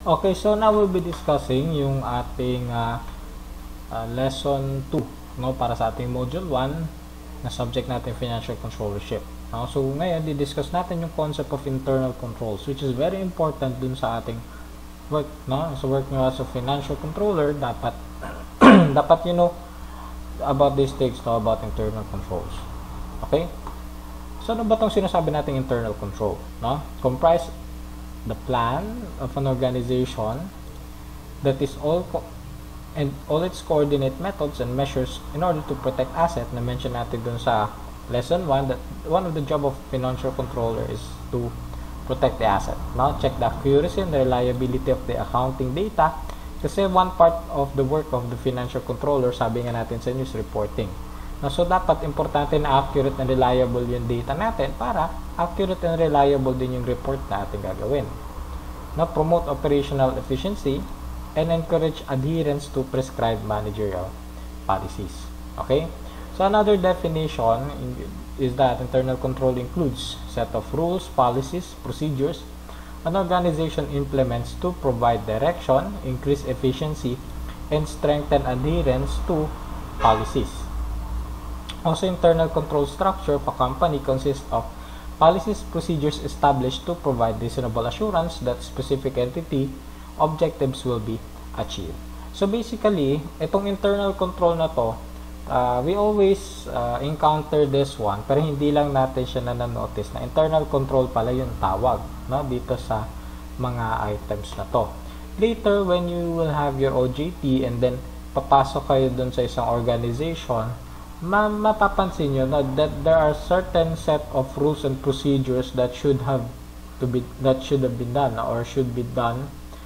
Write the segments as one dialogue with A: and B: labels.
A: Okay, so now we'll be discussing yung ating lesson 2, no, para sa ating module 1 na subject natin financial controllership. No? So ngayon, di-discuss natin yung concept of internal controls, which is very important dun sa ating work, no? So work nyo as a financial controller, dapat dapat you know about these things, no, about internal controls. Okay? So ano ba tong sinasabi nating internal control, no? Comprise the plan of an organization that is and all its coordinate methods and measures in order to protect asset na mention natin dun sa lesson 1 that one of the job of financial controller is to protect the asset. Now, check the accuracy and the reliability of the accounting data kasi one part of the work of the financial controller, sabi nga natin sa news reporting. Now, so dapat importante na accurate and reliable yung data natin para accurate and reliable din yung report na ating gagawin. Now, promote operational efficiency and encourage adherence to prescribed managerial policies. Okay? So, another definition is that internal control includes set of rules, policies, procedures an organization implements to provide direction, increase efficiency, and strengthen adherence to policies. Also, internal control structure of a company consists of policies, procedures established to provide reasonable assurance that specific entity objectives will be achieved. So basically, itong internal control na to, we always encounter this one, pero hindi lang natin siya na-notice na internal control pala yung tawag, no, dito sa mga items na to. Later, when you will have your OJT and then papasok kayo dun sa isang organization, mapapansin nyo that there are certain set of rules and procedures that should have been done or should be done,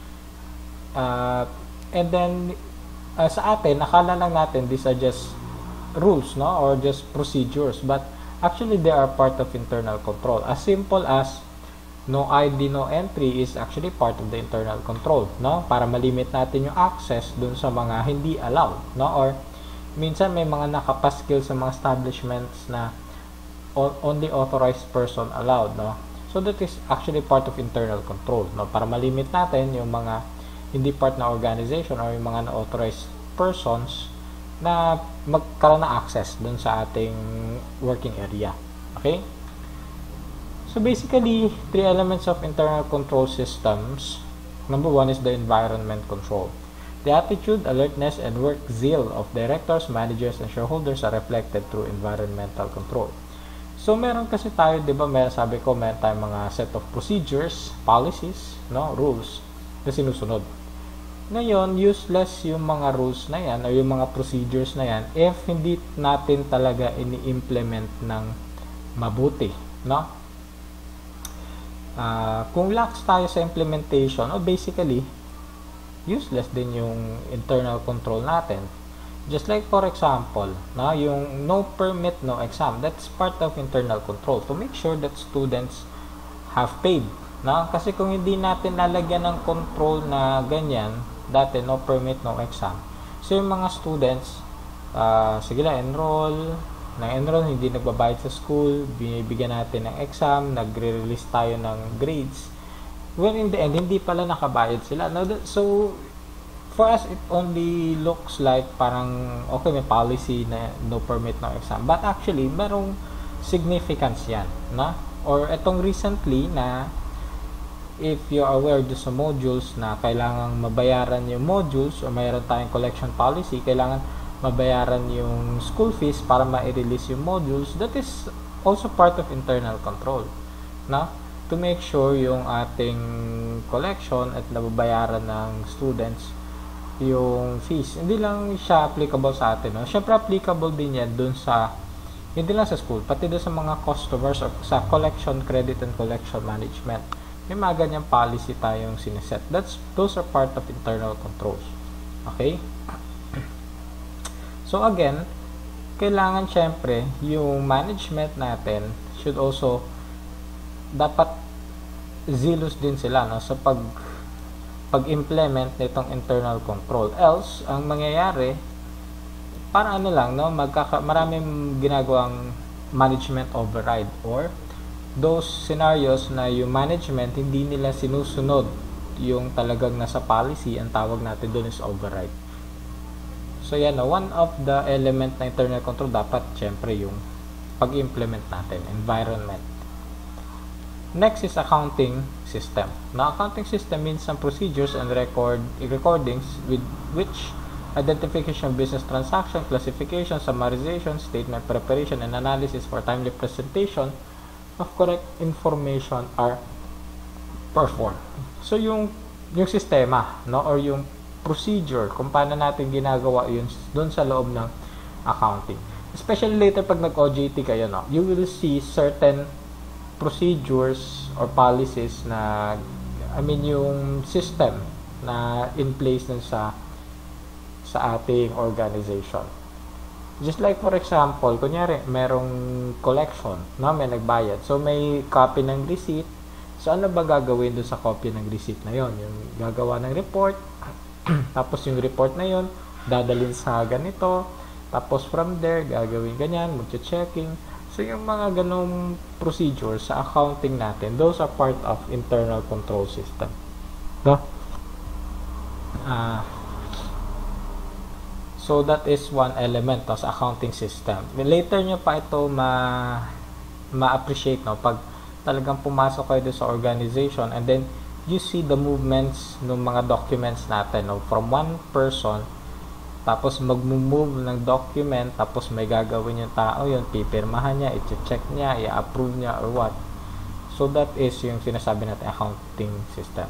A: and then sa atin akala lang natin these are just rules, no, or just procedures, but actually they are part of internal control. As simple as no ID, no entry is actually part of the internal control, no, para malimit natin yung access dun sa mga hindi allowed, no, or minsan may mga nakapaskil sa mga establishments na only authorized person allowed, no. So that is actually part of internal control, no, para malimit natin yung mga hindi part na organization or yung mga na-authorized persons na magkaroon na access dun sa ating working area. Okay? So basically, 3 elements of internal control systems. Number 1 is the environment control. The attitude, alertness, and work zeal of directors, managers, and shareholders are reflected through environmental control. So, meron kasi tayo, di ba, sabi ko, meron tayong mga set of procedures, policies, no, rules, na sinusunod. Ngayon, useless yung mga rules na yan, o yung mga procedures na yan, if hindi natin talaga ini-implement ng mabuti, no? Kung lax tayo sa implementation, basically, useless din yung internal control natin. Just like for example, yung no permit, no exam, that's part of internal control to make sure that students have paid. Kasi kung hindi natin lalagyan ng control na ganyan, dati no permit, no exam. So yung mga students, sige lang, enroll, hindi nagbabayad sa school, binibigyan natin ng exam, nagre-release tayo ng grades. When in the end, hindi pala nakabayad sila. So, for us, it only looks like parang, okay, may policy na no permit, no exam. But actually, merong significance yan. Or itong recently na, if you're aware do sa modules na kailangang mabayaran yung modules o mayroon tayong collection policy, kailangan mabayaran yung school fees para ma-release yung modules, that is also part of internal control. To make sure yung ating collection at nababayaran ng students yung fees. Hindi lang siya applicable sa atin. Siyempre applicable din yan dun sa, hindi lang sa school, pati dun sa mga customers or sa collection, credit and collection management. May mga ganyang policy tayong sineset. Those are part of internal controls. Okay? So again, kailangan syempre yung management natin should also dapat zealous din sila sa pag-implement nitong internal control. Else, ang mangyayari para maraming ginagawang management override or those scenarios na yung management hindi nila sinusunod yung talagang nasa policy, ang tawag natin doon is override. So yan, one of the element na internal control dapat syempre yung pag-implement natin, environment. Next is accounting system. Now, accounting system means some procedures and recordings with which identification of business transaction, classification, summarization, statement preparation, and analysis for timely presentation of correct information are performed. So yung sistema, no, or yung procedure kung paano natin ginagawa yun doon sa loob ng accounting. Especially later pag nag-OJT kayo, no, you will see certain procedures or policies na, yung system na in place dun sa ating organization. Just like for example, kunyari, merong collection, no, may nagbayad. So, may copy ng receipt. So, ano ba gagawin doon sa copy ng receipt na yon? Yung gagawa ng report, tapos yung report na yon dadalhin sa ganito, tapos from there gagawin ganyan, magche-checking. So yung mga ganong procedure sa accounting natin, those are part of internal control system, no? So that is one element sa accounting system. Later nyo pa ito ma-appreciate, no, pag talagang pumasok kayo doon sa organization and then you see the movements ng mga documents natin, no? From one person, tapos mag-move ng document, tapos may gagawin yung tao yun, pipirmahan niya, i-check niya, i-approve niya, or what. So that is yung sinasabi natin accounting system.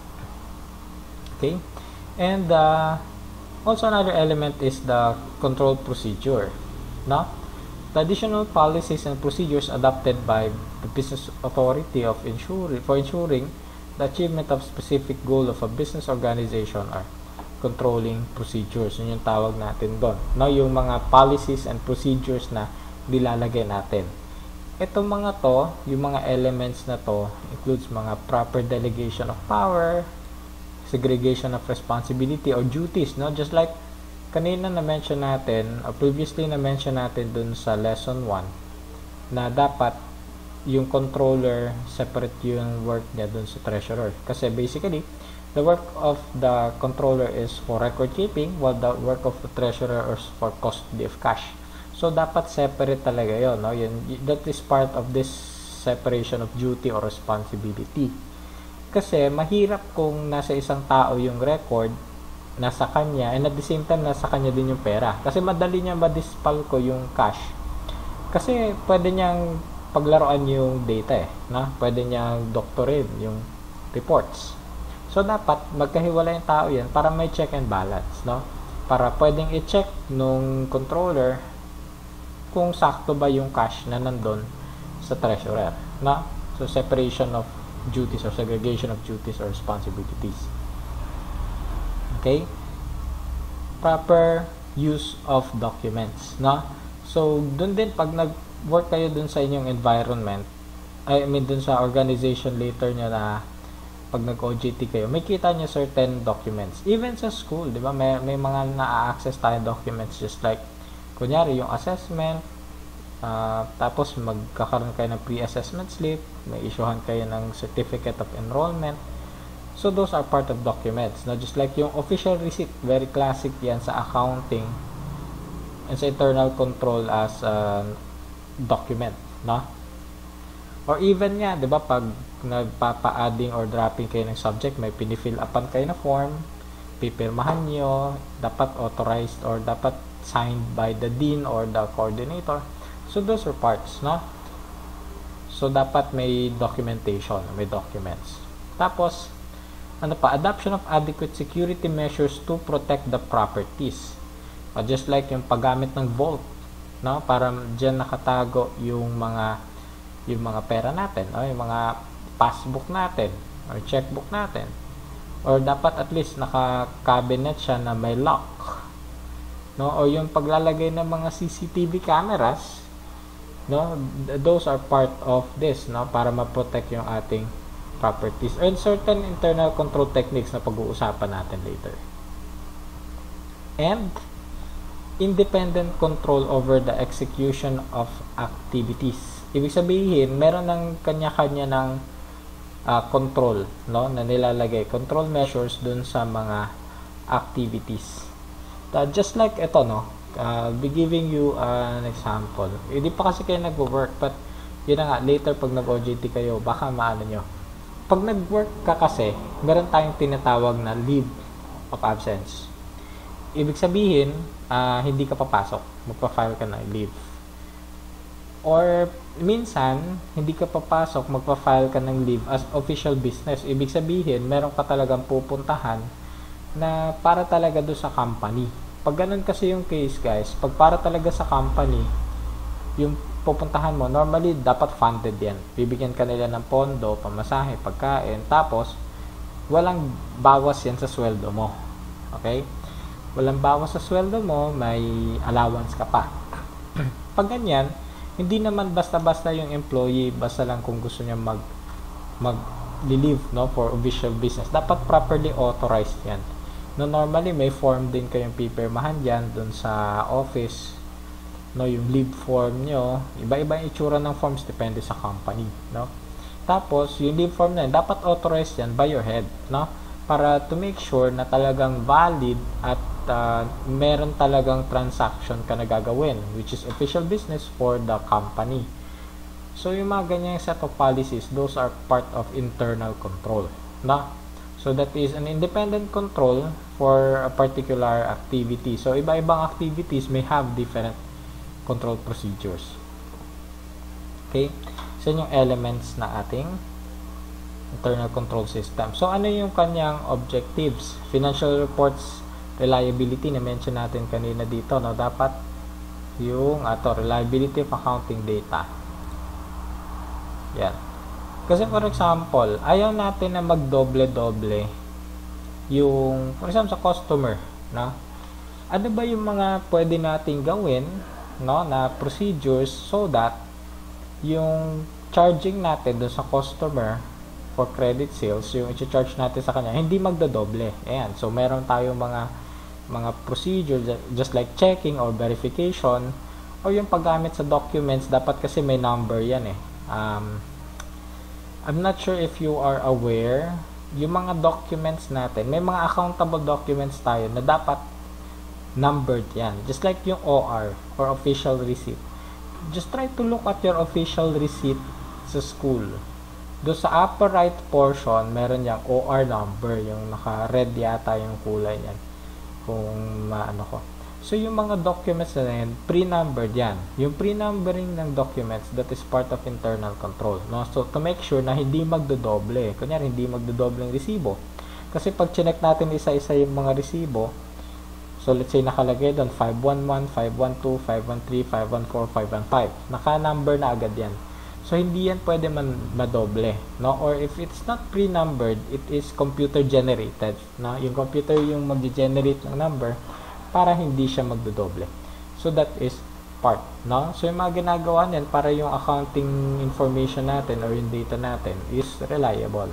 A: Okay? And also another element is the control procedure, no? The additional policies and procedures adopted by the business authority for ensuring the achievement of specific goal of a business organization are controlling procedures. Yun yung tawag natin doon. No, yung mga policies and procedures na nilalagay natin. Itong mga to, yung mga elements na to, includes mga proper delegation of power, segregation of responsibility or duties, no? Just like kanina na-mention natin, or previously na-mention natin dun sa lesson 1, na dapat yung controller, separate yung work niya dun sa treasurer. Kasi basically, the work of the controller is for record keeping, while the work of the treasurer is for custody of cash. So, dapat separate talaga yun, no? That is part of this separation of duty or responsibility. Kasi, mahirap kung nasa isang tao yung record, nasa kanya, and at the same time, nasa kanya din yung pera. Kasi, madali niya madispal ko yung cash. Kasi, pwede niyang paglaruan yung data na pwede niyang doctorate yung reports. So dapat magkahiwalay yung tao yan para may check and balance, no? Para pwedeng i-check nung controller kung sakto ba yung cash na nandun sa treasurer, no? So separation of duties or segregation of duties or responsibilities. Okay? Proper use of documents, no? So dun din pag work kayo dun sa inyong environment, dun sa organization later nyo na pag nag-OJT kayo, may kita nyo certain documents. Even sa school, di ba, may mga na-access tayo documents just like, kunyari, yung assessment, tapos magkakaroon kayo ng pre-assessment slip, may issuehan kayo ng certificate of enrollment. So, those are part of documents. No? Just like yung official receipt, very classic yan sa accounting and sa internal control as document, no? Or even nga, 'di ba, pag nagpapa-adding or dropping kayo ng subject, may pinifill upan kayo na form, pipirmahan nyo, dapat authorized or dapat signed by the dean or the coordinator. So those are parts, no? So dapat may documentation, may documents. Tapos ano pa, adoption of adequate security measures to protect the properties. Just like yung paggamit ng vault, no, para diyan nakatago yung mga pera natin, o yung mga passbook natin or checkbook natin, or dapat at least naka-cabinet siya na may lock, no, o yung paglalagay ng mga CCTV cameras, no, those are part of this, no, para ma-protect yung ating properties and certain internal control techniques na pag-uusapan natin later. And independent control over the execution of activities. Ibig sabihin, meron ng kanya-kanya ng control, no, na nilalagay, control measures dun sa mga activities. Just like ito, no, I'll be giving you an example. Hindi pa kasi kayo nag-work, but yun na nga, later pag nag-OJT kayo, baka maano nyo. Pag nag-work ka kasi, meron tayong tinatawag na leave of absence. Ibig sabihin, hindi ka papasok, magpa-file ka na leave. Or minsan, hindi ka papasok, magpa-file ka ng leave as official business. Ibig sabihin, meron ka talagang pupuntahan na para talaga doon sa company. Pag ganun kasi yung case, guys, pag para talaga sa company, yung pupuntahan mo, normally, dapat funded yan. Bibigyan ka nila ng pondo, pamasahe, pagkain, tapos, walang bawas yan sa sweldo mo. Okay? Walang bawas sa sweldo mo, may allowance ka pa. Pag ganyan, hindi naman basta-basta yung employee, basta lang kung gusto niya mag-leave, no, for official business. Dapat properly authorized yan. No, normally, may form din kayong pipirmahan dyan dun sa office. No, yung leave form nyo, iba-iba yung itsura ng forms, depende sa company. No? Tapos, yung leave form na yun, dapat authorized yan by your head. No? Para to make sure na talagang valid at meron talagang transaction ka na gagawin, which is official business for the company. So, yung mga ganyang set of policies, those are part of internal control. No? So, that is an independent control for a particular activity. So, iba-ibang activities may have different control procedures. Okay? So, yung elements na ating internal control system. So, ano yung kanyang objectives? Financial reports reliability na mention natin kanina dito, no? Dapat yung reliability of accounting data. Yan. Kasi for example, ayaw natin na magdoble-doble yung, for example, sa customer, no? Ano ba yung mga pwede nating gawin, no, na procedures so that yung charging natin doon sa customer for credit sales, yung i-charge natin sa kanya, hindi magdodoble. Ayan. So, meron tayong mga procedure just like checking or verification or yung paggamit sa documents, dapat kasi may number yan eh. I'm not sure if you are aware, yung mga documents natin, may mga accountable documents tayo na dapat numbered yan. Just like yung OR or official receipt. Just try to look at your official receipt sa school. Doon sa upper right portion, meron yung OR number, yung naka-red yata yung kulay yan. Kung maano ko. So, yung mga documents na yan, pre-numbered yan. Yung pre-numbering ng documents, that is part of internal control. No? So, to make sure na hindi magdodoble. Kunyari, hindi magdodoble yung resibo. Kasi pag chinek natin isa-isa yung mga resibo, so, let's say nakalagay doon 511, 512, 513, 514, 515. Naka-number na agad yan. So, hindi yan pwede madoble. No? Or if it's not pre-numbered, it is computer-generated. No? Yung computer yung mag-generate ng number para hindi siya magdodoble. So, that is part. No? So, yung mga ginagawa niyan para yung accounting information natin or yung data natin is reliable.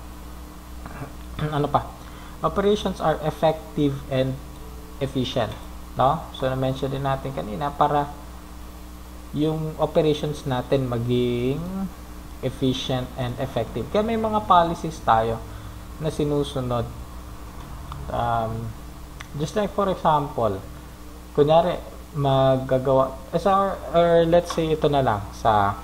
A: Ano pa? Operations are effective and efficient. No? So, na-mention din natin kanina para yung operations natin maging efficient and effective. Kaya may mga policies tayo na sinusunod. Just like for example, kunyari magagawa or let's say ito na lang sa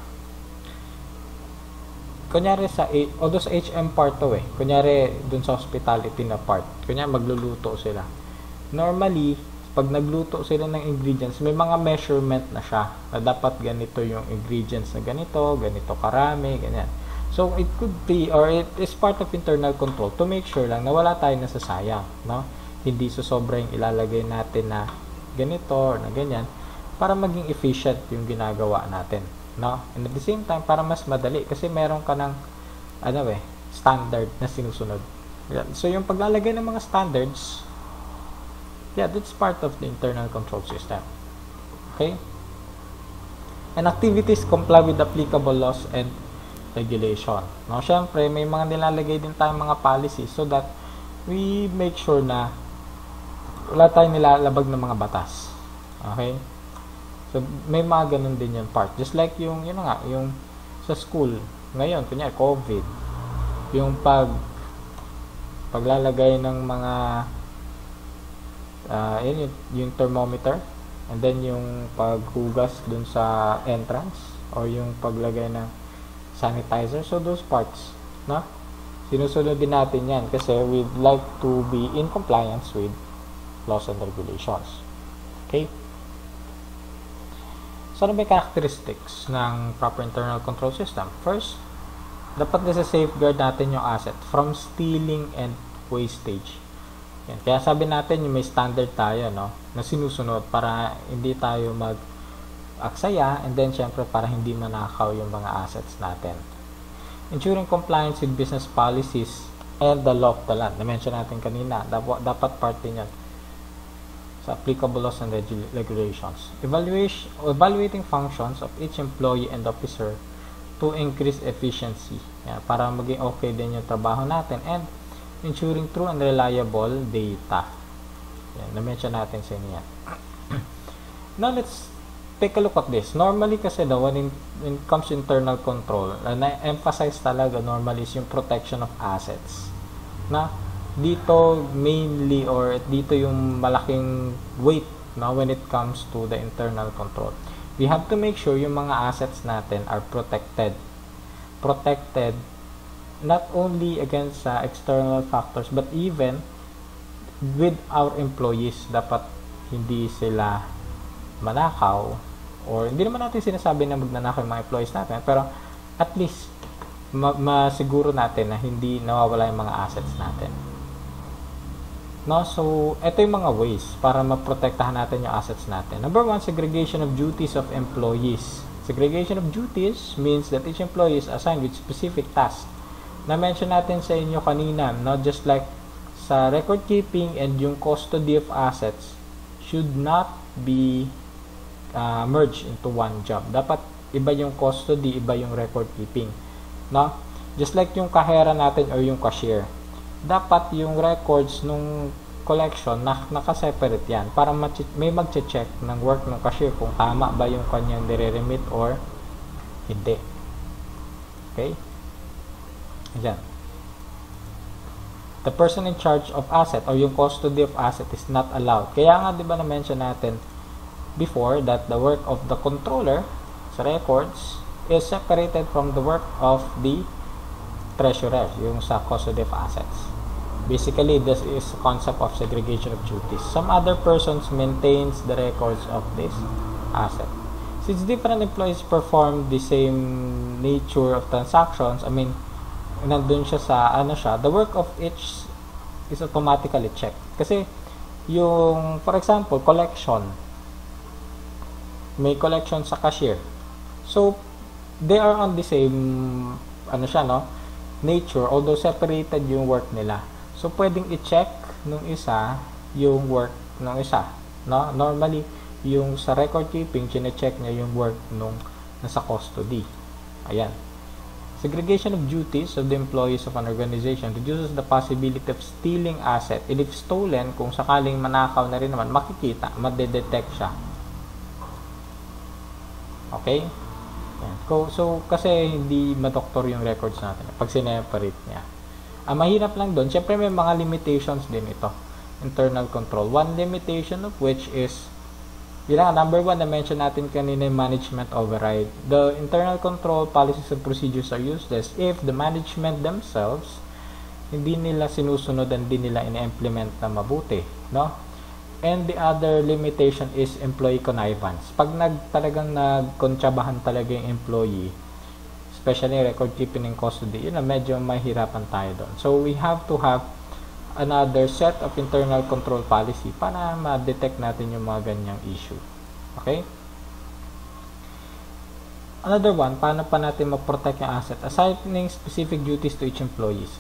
A: kunyari sa although sa HM part to kunyari dun sa hospitality na part, kunyari magluluto sila. Normally, pag nagluto sila ng ingredients, may mga measurement na siya na dapat ganito yung ingredients na ganito karami, ganyan. So, it could be or it is part of internal control to make sure lang na wala tayong nasasayang, no? Hindi sobra yung ilalagay natin na ganito or na ganyan para maging efficient yung ginagawa natin, no? And at the same time, para mas madali kasi meron ka ng standard na sinusunod. So, yung paglalagay ng mga standards, that's part of the internal control system. Okay? And activities comply with applicable laws and regulation. No, syempre, may mga nilalagay din tayong mga policies so that we make sure na wala tayong nilalabag ng mga batas. Okay? So, may mga ganun din yung part. Just like yung sa school. Ngayon, kunyari, COVID. yung paglalagay ng mga yung thermometer, and then yung paghugas dun sa entrance, or yung paglagay ng sanitizer. So those parts, no? Sinusunod din natin yan kasi we'd like to be in compliance with laws and regulations. Okay? So ano ba yung characteristics ng proper internal control system? First, dapat nasa-safeguard natin yung asset from stealing and wastage. Yan. Kaya sabi natin yung may standard tayo, no, na sinusunod para hindi tayo mag-aksaya, and then syempre para hindi manakaw yung mga assets natin. Ensuring compliance with business policies and the law of the land. Na-mention natin kanina, dapat part din yan sa applicable laws and regulations. Evaluating functions of each employee and officer to increase efficiency. Yan, para maging okay din yung trabaho natin, and ensuring true and reliable data. Yan, na-mention natin sa inyo yan. Now, let's take a look at this. Normally kasi when it comes to internal control, na-emphasize talaga normally is yung protection of assets. Na dito mainly, or dito yung malaking weight, no, when it comes to the internal control. We have to make sure yung mga assets natin are protected. Protected not only against external factors, but even with our employees. Dapat hindi sila manakaw, or hindi naman natin sinasabi na magnanakaw yung mga employees natin, pero at least masiguro natin na hindi nawawala yung mga assets natin. No? So, ito yung mga ways para maprotektahan natin yung assets natin. Number 1, segregation of duties of employees. Segregation of duties means that each employee is assigned with specific tasks. Na-mention natin sa inyo kanina, no? Just like sa record keeping and yung custody of assets should not be merged into one job. Dapat iba yung custody, iba yung record keeping. No? Just like yung kahera natin or yung cashier. Dapat yung records nung collection naka-separate yan para may mag-check ng work ng cashier kung tama ba yung kanyang nire-remit or hindi. Okay? Ayan. The person in charge of asset or yung custody of asset is not allowed. Kaya nga, di ba na-mention natin before that the work of the controller sa records is separated from the work of the treasurer, yung sa custody of assets. Basically, this is a concept of segregation of duties. Some other persons maintains the records of this asset. Since different employees perform the same nature of transactions, I mean, nandun siya sa the work of each is automatically checked. Kasi yung, for example, collection, may collection sa cashier. So, they are on the same nature, although separated yung work nila. So, pwedeng i-check nung isa yung work nung isa, no? Normally, yung sa record keeping, chine-check niya yung work nung nasa custody. Ayan. Segregation of duties of the employees of an organization reduces the possibility of stealing asset. And if stolen, kung sakaling manakaw na rin naman, makikita, madedetect siya. Okay? Yan. So, kasi hindi madoktor yung records natin pag sineparate niya. Mahirap lang doon. Siyempre, may mga limitations din ito. Internal control. One limitation of which is number 1 na mention natin kanina, management override. The internal control policies and procedures are useless if the management themselves hindi nila sinusunod and hindi nila ina-implement na mabuti, no? And the other limitation is employee connivance. Pag talagang nagkontsabahan talaga yung employee, especially record keeping and custody, medyo mahirapan tayo doon. So we have to have another set of internal control policy para ma-detect natin yung mga ganyang issue. Okay? Another one, paano pa natin ma-protect yung asset? Assigning specific duties to each employees.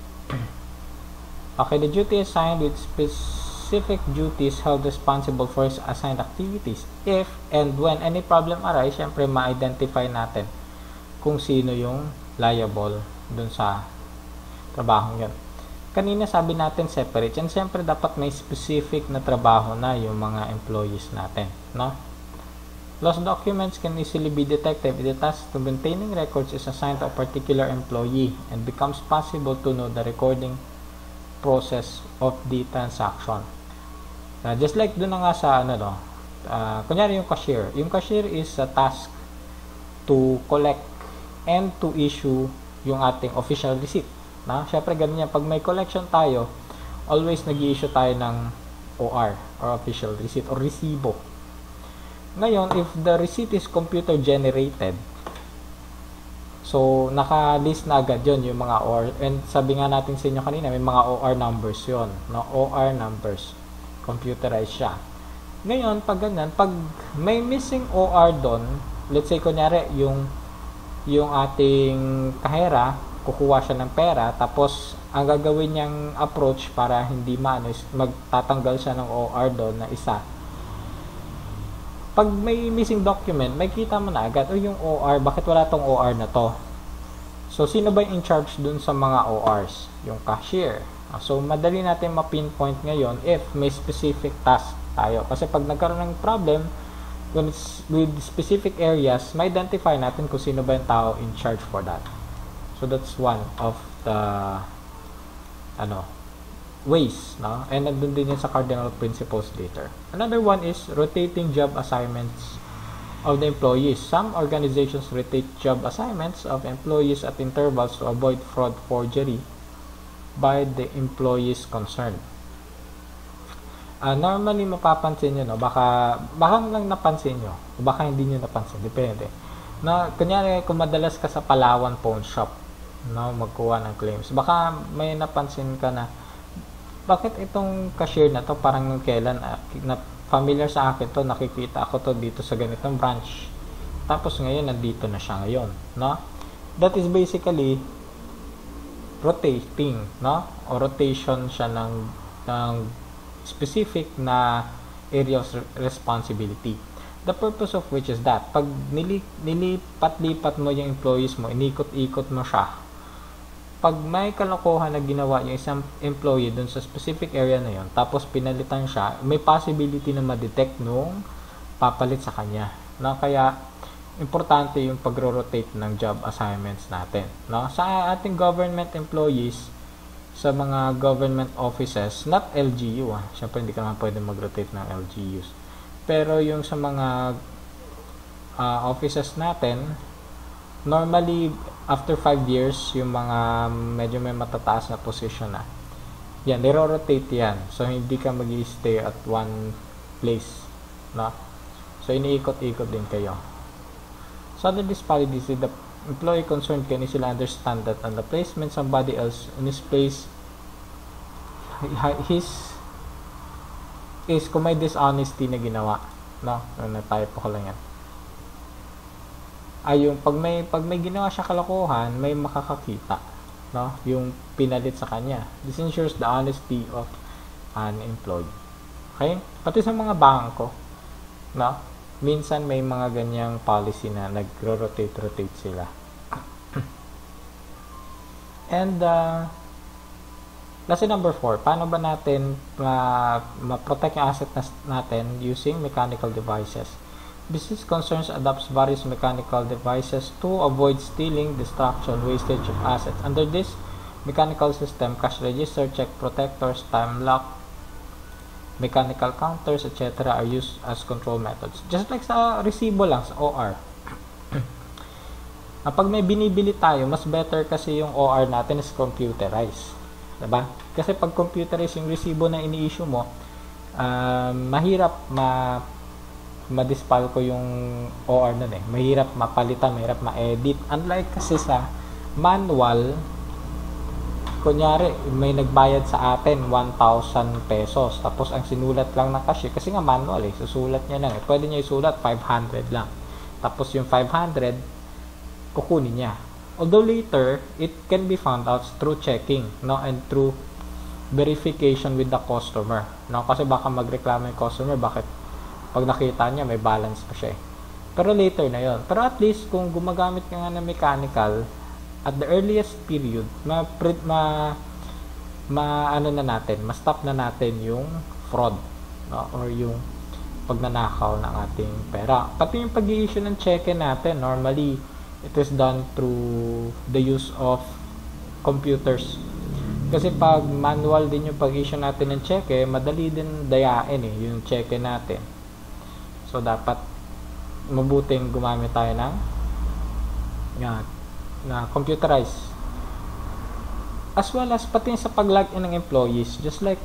A: Okay, the duty assigned with specific duties held responsible for his assigned activities. If and when any problem arise, syempre ma-identify natin kung sino yung liable dun sa trabahong yun. Kanina sabi natin separate. Yan siyempre dapat may specific na trabaho na yung mga employees natin, no? Lost documents can easily be detected if the task to maintaining records is assigned to a particular employee and becomes possible to know the recording process of the transaction. Just like doon na nga sa kunyari yung cashier. Yung cashier is a task to collect and to issue yung ating official receipt. Syempre ganun yan. Pag may collection tayo, always nag-i-issue tayo ng OR or official receipt or resibo. Ngayon, if the receipt is computer generated, so naka-list na agad yon yung mga OR, and sabi nga natin sa inyo kanina, may mga OR numbers yon, OR numbers, computerized siya. Ngayon, pag ganyan, pag may missing OR doon, let's say kunyari yung ating kahera, kukuha siya ng pera, tapos ang gagawin niyang approach para hindi is magtatanggal siya ng OR doon na isa. Pag may missing document, may kita mo na agad, yung OR, bakit wala tong OR na to? So, sino ba yung in charge dun sa mga ORs? Yung cashier. So, madali natin ma-pinpoint ngayon if may specific task tayo. Kasi pag nagkaroon ng problem with specific areas, ma-identify natin kung sino ba yung tao in charge for that. So, that's one of the ways, and nandun din yun sa cardinal principles later. Another one is rotating job assignments of the employees. Some organizations rotate job assignments of employees at intervals to avoid fraud forgery by the employees concerned. Normally mapapansin nyo, baka lang napansin nyo, o baka hindi nyo napansin, depende. Kunyari, kung madalas ka sa Palawan Pawn Shop, magkuha ng claims, baka may napansin ka na, bakit itong cashier na to parang nung kailan na familiar sa akin to, nakikita ako to dito sa ganitong branch, tapos ngayon nandito na siya ngayon, that is basically rotating, o rotation siya ng specific na area of responsibility, the purpose of which is that pag nilipat-lipat mo yung employees mo, inikot-ikot mo siya, pag may kalokohan na ginawa yung isang employee dun sa specific area na yon, tapos pinalitan siya, may possibility na ma-detect nung papalit sa kanya. Kaya, importante yung pag-rotate ng job assignments natin. Sa ating government employees, sa mga government offices, not LGU, syempre hindi ka naman pwede mag-rotate ng LGUs. Pero yung sa mga offices natin, normally, after 5 years, yung mga medyo may matataas na position na, yan, niro-rotate yan. So, hindi ka mag-i-stay at one place. So, iniikot-ikot din kayo. So, the disparities, the employee concerned can easily understand that on the placement somebody else in his place, is kung may dishonesty na ginawa. Na-type ko lang yan. Yung pag may ginawa siya kalokohan, may makakakita, yung pinalit sa kanya. This ensures the honesty of an employee. Okay? Pati sa mga bangko, minsan may mga ganyang policy na nag-rotate sila. And lesson number 4, paano ba natin ma-protect yung asset natin using mechanical devices? Business concerns adopts various mechanical devices to avoid stealing, destruction, wastage of assets. Under this mechanical system, cash register, check protectors, time lock, mechanical counters, etc. are used as control methods. Just like sa resibo lang, sa OR. Pag may binibili tayo, mas better kasi yung OR natin is computerized. Diba? Kasi pag computerized yung resibo na ini-issue mo, mahirap ma-dispal ko yung OR nun Mahirap mapalitan, mahirap ma-edit. Unlike kasi sa manual, kunyari, may nagbayad sa atin 1,000 pesos. Tapos ang sinulat lang ng cashier, kasi nga manual susulat niya lang Pwede niya isulat 500 lang. Tapos yung 500, kukunin niya. Although later, it can be found out through checking, and through verification with the customer. Kasi baka magreklamo yung customer, bakit pag nakita niya, may balance pa siya Pero later na yon. Pero at least, kung gumagamit ka nga ng mechanical, at the earliest period, ma-stop na natin yung fraud, or yung pag nanakaw ng ating pera. Pati yung pag-i-issue ng cheque natin, normally, it is done through the use of computers. Kasi pag manual din yung pag-issue natin ng cheque, madali din dayain yung cheque natin. So, dapat mabuting gumamit tayo ng na computerized. As well as pati sa pag-login ng employees, just like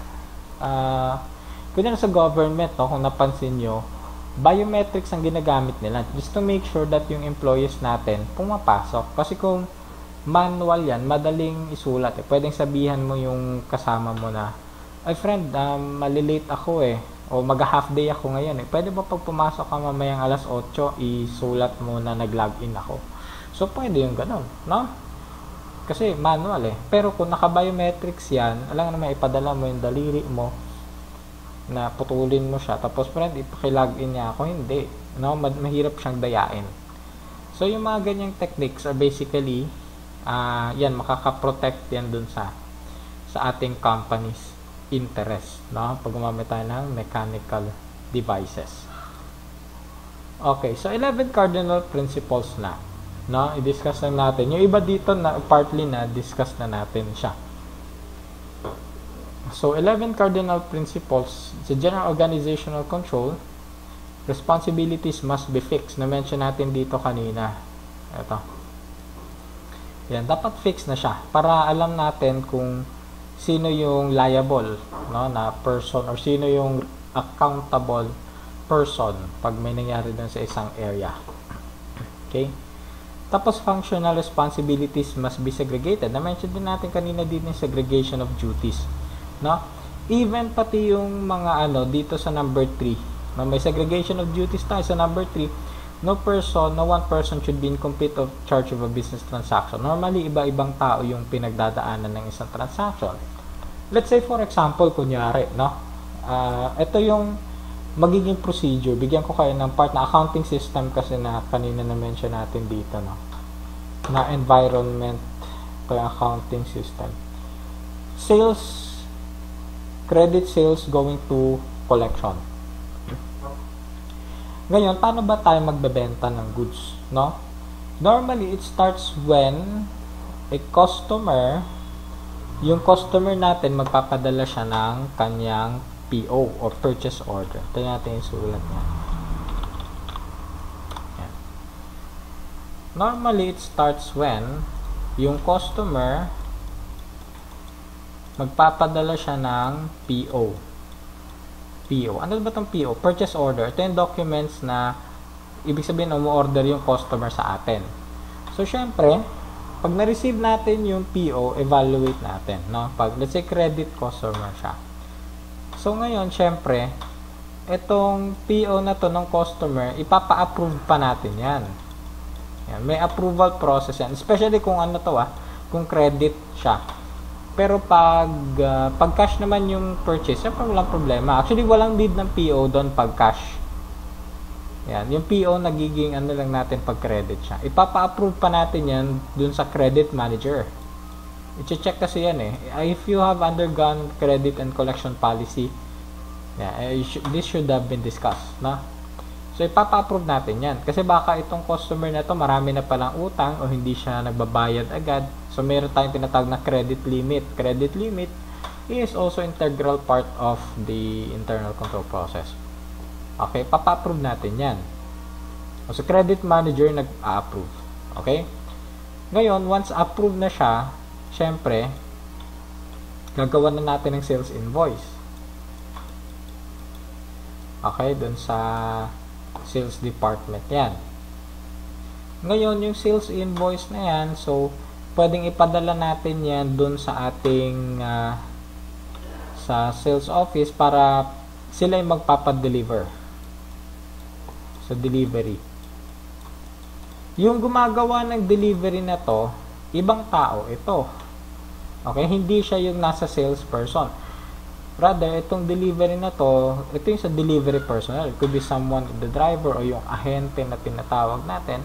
A: kunya sa government, no, kung napansin nyo, biometrics ang ginagamit nila just to make sure that yung employees natin pumapasok. Kasi kung manual yan, madaling isulat. Pwedeng sabihan mo yung kasama mo na, ay friend, malilate ako o mag-half day ako ngayon Pwede ba pag pumasok ka mamayang alas 8, isulat mo na nag-login ako? So, pwede yung ganun, no? Kasi manual Pero kung naka-biometrics yan, alam naman ipadala mo yung daliri mo na putulin mo siya. Tapos, friend, ipakilogin niya ako. Hindi. No? Mahirap siyang dayain. So, yung mga ganyang techniques are basically yan, makaka-protect yan dun sa ating company's interest, no? Pag gumamit tayo ng mechanical devices. Okay, so 11 cardinal principles na, no? I-discuss na natin. Yung iba dito na partly na discuss na natin siya. So 11 cardinal principles sa general organizational control, responsibilities must be fixed. Na-mention natin dito kanina. Ito. Yan, dapat fix na siya para alam natin kung sino yung liable, no, na person or sino yung accountable person pag may nangyari dun sa isang area. Okay? Tapos functional responsibilities must be segregated. Na-mention din natin kanina din yung segregation of duties, no? Even pati yung mga dito sa number 3, no, may segregation of duties tayo sa number 3. No one person should be in complete of charge of a business transaction. Normally, iba-ibang tao yung pinagdadaanan ng isang transaction. Let's say, for example, kunyari, no? Ito yung magiging procedure. Bigyan ko kayo ng part na accounting system kasi na kanina na-mention natin dito, no? Na environment to accounting system. Sales, credit sales going to collection. Ngayon, paano ba tayo magbebenta ng goods, no? Normally, it starts when yung customer natin magpapadala siya ng kanyang PO or purchase order. Ito natin yung sulat niya. Yan. Normally, it starts when yung customer magpapadala siya ng PO. Ano ba itong PO? Purchase order. Ito yung documents na ibig sabihin umu-order yung customer sa atin. So, syempre, pag na-receive natin yung PO, evaluate natin, no? Pag, let's say, credit customer siya. So, ngayon, syempre, itong PO na to ng customer, ipapa-approve pa natin yan. Yan. May approval process yan. Especially kung kung credit siya. Pero pag cash naman yung purchase, syempre walang problema. Actually, walang need ng PO doon pag cash. Yan. Yung PO nagiging lang natin pag credit siya. Ipapa-approve pa natin yan doon sa credit manager. I-check kasi yan If you have undergone credit and collection policy, this should have been discussed, no? So, ipapa-approve natin yan. Kasi baka itong customer na to marami na palang utang o hindi siya nagbabayad agad. So, meron tayong tinatawag na credit limit. Credit limit is also integral part of the internal control process. Okay, papa-approve natin yan. So, credit manager nag-approve. Okay? Ngayon, once approved na siya, syempre, gagawa na natin ng sales invoice. Okay, dun sa sales department yan. Ngayon, yung sales invoice na yan, so, pwedeng ipadala natin yan dun sa ating sa sales office para sila yung magpapadeliver sa delivery. Yung gumagawa ng delivery na to, ibang tao ito. Okay, hindi siya yung nasa salesperson. Rather, itong delivery na to, ito yung sa delivery personnel. It could be someone, the driver, o yung ahente na tinatawag natin.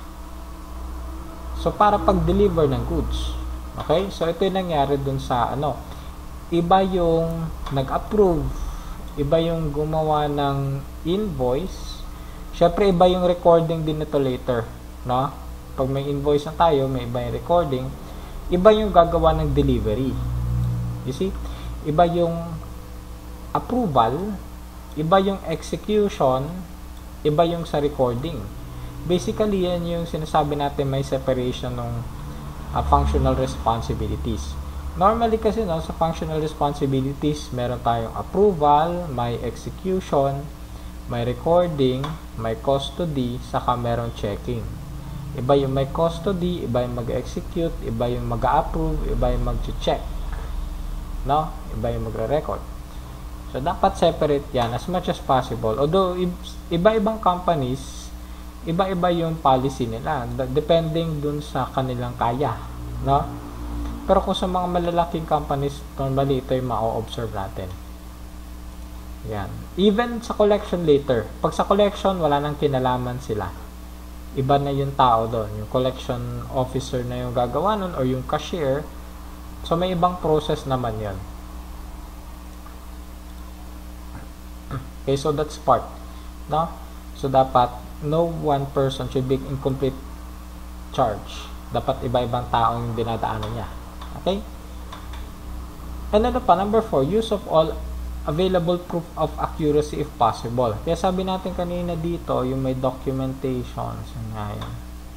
A: So, para pag-deliver ng goods. Okay? So, ito yung nangyari dun sa, iba yung nag-approve iba yung gumawa ng invoice. Syempre, iba yung recording din nito later, no? Pag may invoice na tayo, may iba yung recording. Iba yung gagawa ng delivery. You see? Iba yung approval, iba yung execution, iba yung sa recording. Basically, yan yung sinasabi natin may separation ng functional responsibilities. Normally kasi no, sa functional responsibilities, meron tayong approval, may execution, may recording, may custody, saka meron checking. Iba yung may custody, iba yung mag-execute, iba yung mag-approve, iba yung mag-check. No? Iba yung magre-record. So, dapat separate yan as much as possible. Although, iba-ibang companies, iba-iba yung policy nila. Depending dun sa kanilang kaya. No? Pero kung sa mga malalaking companies, normally ito yung ma-observe natin. Yan. Even sa collection later. Pag sa collection, wala nang kinalaman sila. Iba na yung tao doon. Yung collection officer na yung gagawa nun or yung cashier. So, may ibang process naman yun. Okay, so that's part. No? So, dapat no one person should be in complete charge. Dapat iba-ibang tao yung dinadaanan niya. Okay? And ano pa, number 4, use of all available proof of accuracy if possible. Kaya sabi natin kanina dito, yung may documentation. So, nga yan.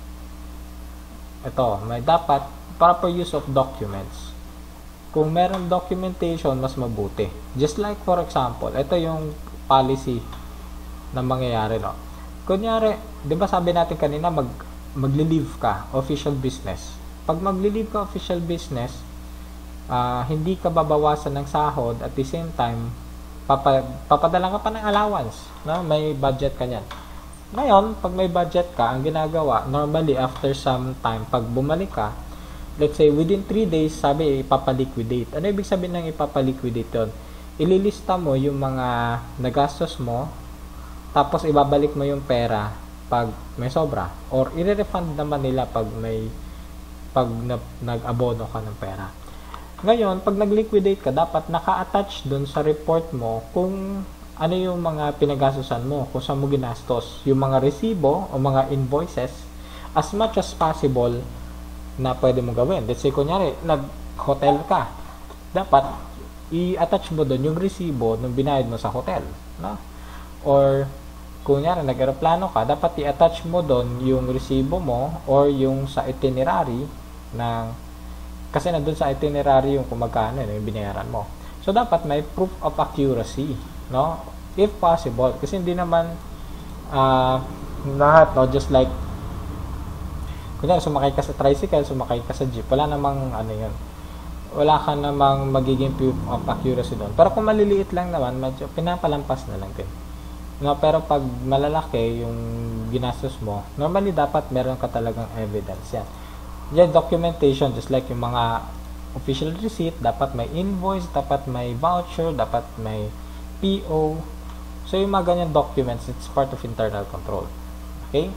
A: Ito, may dapat proper use of documents. Kung meron documentation, mas mabuti. Just like, for example, ito yung policy na mangyayari, no? Kunyari, di ba sabi natin kanina, magli-leave ka, official business. Pag magli-leave ka, official business, hindi ka babawasan ng sahod, at the same time, papadala ka pa ng allowance, no? May budget ka niyan. Ngayon, pag may budget ka, ang ginagawa, normally, after some time, pag bumalik ka, let's say, within 3 days, sabi, ipapaliquidate. Ano ibig sabihin ng ipapaliquidate yun? Ililista mo yung mga nagastos mo, tapos ibabalik mo yung pera pag may sobra. Or, i-refund naman nila pag nag-abono ka ng pera. Ngayon, pag nag-liquidate ka, dapat naka-attach dun sa report mo kung ano yung mga pinagastusan mo, kung saan mo ginastos. Yung mga resibo o mga invoices, as much as possible na pwede mo gawin. Let's say, kunyari, nag-hotel ka. Dapat, i-attach mo dun yung resibo nung binayad mo sa hotel. No? Or, kunyari, nag-aeroplano ka, dapat i-attach mo dun yung resibo mo or yung sa itinerary kasi nandun sa itinerary yung kung magkano yung binayaran mo. So, dapat may proof of accuracy, no? If possible. Kasi hindi naman lahat, no? Just like, kunyari, sumakay ka sa tricycle, sumakay ka sa jeep, wala namang, yun, wala ka namang magiging proof of accuracy doon. Pero kung maliliit lang naman, medyo pinapalampas na lang din. No, pero pag malalaki yung ginastos mo, normally dapat meron ka talagang evidence yan. Yan, documentation, just like yung mga official receipt, dapat may invoice, dapat may voucher, dapat may PO. So, yung mga ganyan documents, it's part of internal control. Okay?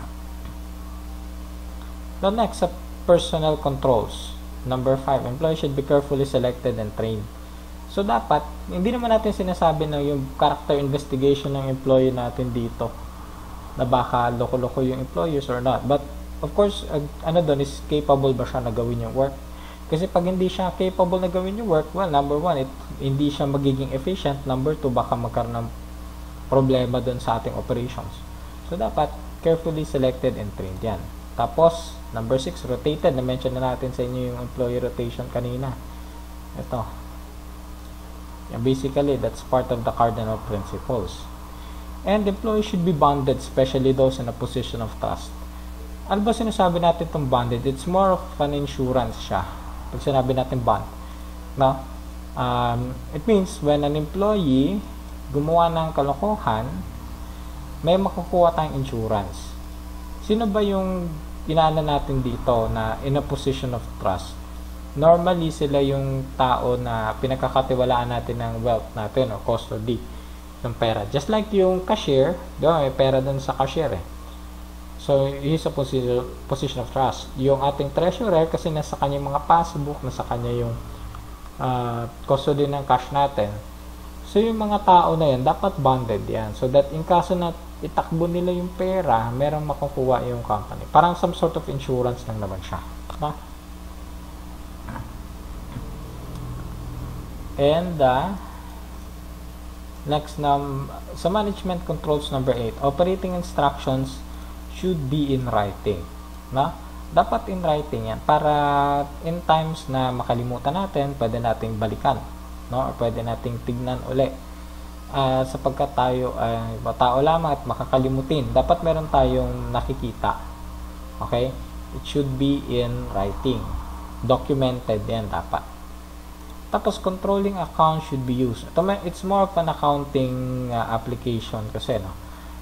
A: The next, personal controls. Number 5, employees should be carefully selected and trained. So, dapat, hindi naman natin sinasabi na yung character investigation ng employee natin dito na baka loko-loko yung employees or not. But, of course, doon is capable ba siya na gawin yung work? Kasi pag hindi siya capable na gawin yung work, well, number 1, hindi siya magiging efficient. Number 2, baka magkaroon ng problema doon sa ating operations. So, dapat carefully selected and trained yan. Tapos, number 6, rotated. Na-mention na natin sa inyo yung employee rotation kanina. Ito. Basically, that's part of the cardinal principles. And employees should be bonded, especially those in a position of trust. Ano ba sinasabi natin itong bonded? It's more of an insurance siya. Pag sinabi natin bond. No? It means when an employee gumawa ng kalokohan, may makukuha tayong insurance. Sino ba yung inaano natin dito na in a position of trust? Normally, sila yung tao na pinagkakatiwalaan natin ng wealth natin o custody ng pera. Just like yung cashier, may pera dun sa cashier eh. So, he's a position of trust. Yung ating treasurer, kasi nasa kanya yung mga passbook, nasa kanya yung custody ng cash natin. So, yung mga tao na yan, dapat bonded yan. So that in kaso na itakbo nila yung pera, merong makukuha yung company. Parang some sort of insurance lang naman siya. No? And next sa management controls number 8, operating instructions should be in writing. No? Dapat in writing yan para in times na makalimutan natin, pwede nating balikan. No? Or pwede nating tignan uli. Sapagkat tayo ay tao lamang at makakalimutin, dapat meron tayong nakikita. Okay? It should be in writing. Documented yan dapat. Tapos, controlling account should be used. It's more of an accounting application kasi, no?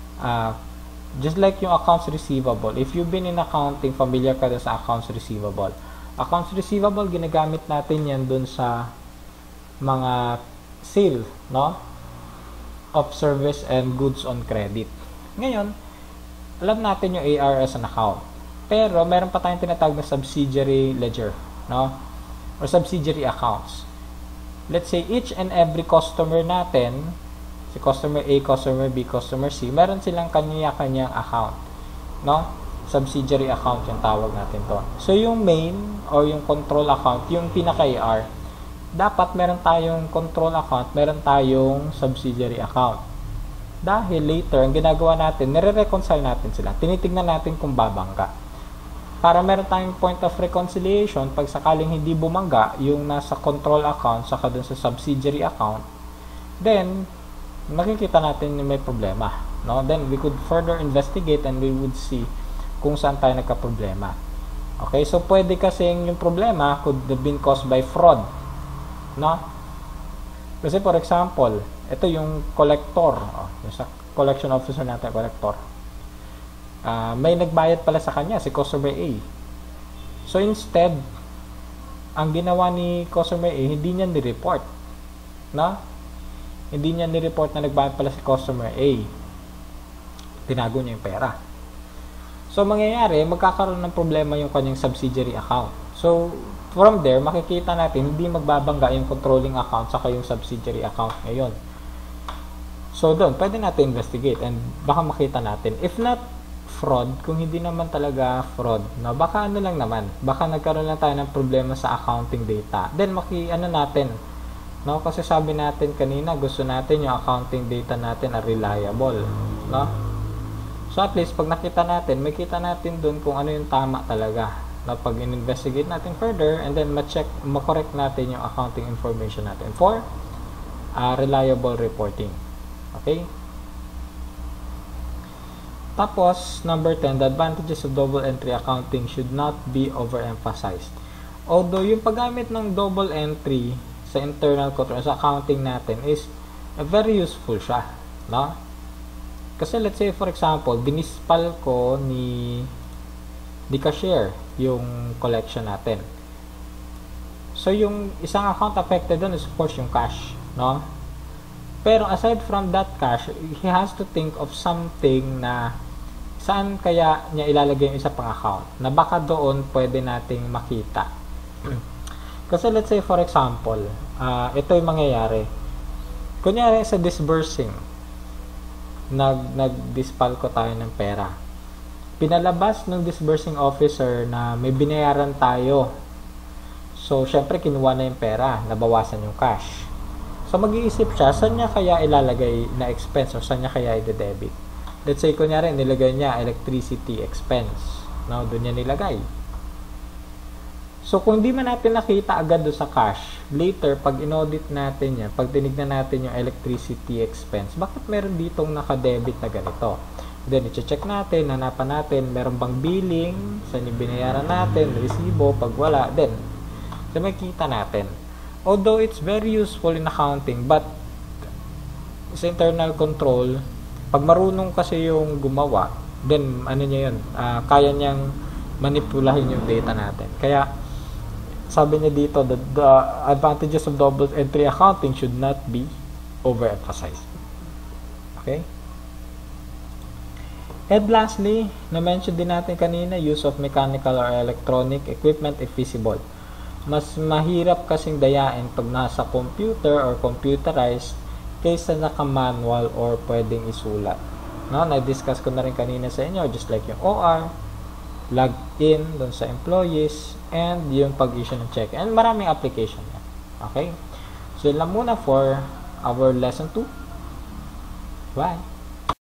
A: Just like yung accounts receivable. If you've been in accounting, familiar ka sa accounts receivable. Accounts receivable, ginagamit natin yan dun sa mga sale, no? Of service and goods on credit. Ngayon, alam natin yung AR as an account. Pero, meron pa tayong tinatawag na subsidiary ledger, no? Or subsidiary accounts. Let's say, each and every customer natin, si customer A, customer B, customer C, meron silang kanya-kanyang account, no? Subsidiary account yung tawag natin to. So, yung main or yung control account, yung pinaka-AR, dapat meron tayong control account, meron tayong subsidiary account. Dahil later, ang ginagawa natin, nire-reconcile natin sila. Tinitignan natin kung babangga. Para meron tayong point of reconciliation, pag sakaling hindi bumangga, yung nasa control account, saka dun sa subsidiary account, then, makikita natin yung may problema. No? Then, we could further investigate and we would see kung saan tayo nagka-problema. Okay? So, pwede kasing yung problema could have been caused by fraud. No? Kasi, for example, ito yung collector. Yung sa collection officer natin, collector. May nagbayad pala sa kanya, si customer A. So, instead, ang ginawa ni customer A, hindi niya ni-report. No? Hindi niya ni-report na nagbayad pala si customer A. Tinago niya yung pera. So, mangyayari, magkakaroon ng problema yung kanyang subsidiary account. So, from there, makikita natin, hindi magbabangga yung controlling account saka yung subsidiary account ngayon. So, doon, pwede natin investigate and baka makita natin. If not fraud, kung hindi naman talaga fraud, no, baka ano lang naman, baka nagkaroon lang tayo ng problema sa accounting data. Then, natin, no, kasi sabi natin kanina, gusto natin yung accounting data natin are reliable, no? So, at least, pag nakita natin, may kita natin dun kung ano yung tama talaga. No, pag in-investigate natin further, and then ma-correct natin yung accounting information natin for reliable reporting. Okay? Tapos, number 10, the advantages of double entry accounting should not be overemphasized. Although, yung paggamit ng double entry sa internal control, sa accounting natin is very useful siya. No? Kasi let's say, for example, dinispal ko ni cashier yung collection natin. So, yung isang account affected doon is of course yung cash. No? Pero aside from that cash, he has to think of something na saan kaya niya ilalagay yung isa pang account na baka doon pwede nating makita. Kasi let's say for example, ito yung mangyayari. Kunyari sa disbursing, nag-dispal ko tayo ng pera. Pinalabas ng disbursing officer na may binayaran tayo. So, syempre kinuha na yung pera, nabawasan yung cash. So, mag-iisip siya, saan niya kaya ilalagay na expense o saan niya kaya i-debit? Let's say, kunyari, nilagay niya electricity expense. No, doon niya nilagay. So, kung di man natin nakita agad doon sa cash, later, pag in-audit natin yan, pag tinignan natin yung electricity expense, bakit meron ditong naka-debit na ganito? Then, i-check natin, hanapan natin, meron bang billing, saan yung binayaran natin, resibo, pag wala, then, so makikita natin. Although it's very useful in accounting, but sa internal control, pag marunong kasi yung gumawa, then ano niya yun, kaya niyang manipulahin yung data natin. Kaya, sabi niya dito, the advantages of double entry accounting should not be overemphasized. Okay? And lastly, na-mention din natin kanina, use of mechanical or electronic equipment if feasible. Mas mahirap kasing dayain pag nasa computer or computerized kaysa naka-manual or pwedeng isulat. No, na-discuss ko na rin kanina sa inyo, just like yung OR, log in dun sa employees, and yung pag-issue ng check. And maraming application yan. Okay? So, yun lang muna for our lesson 2. Bye!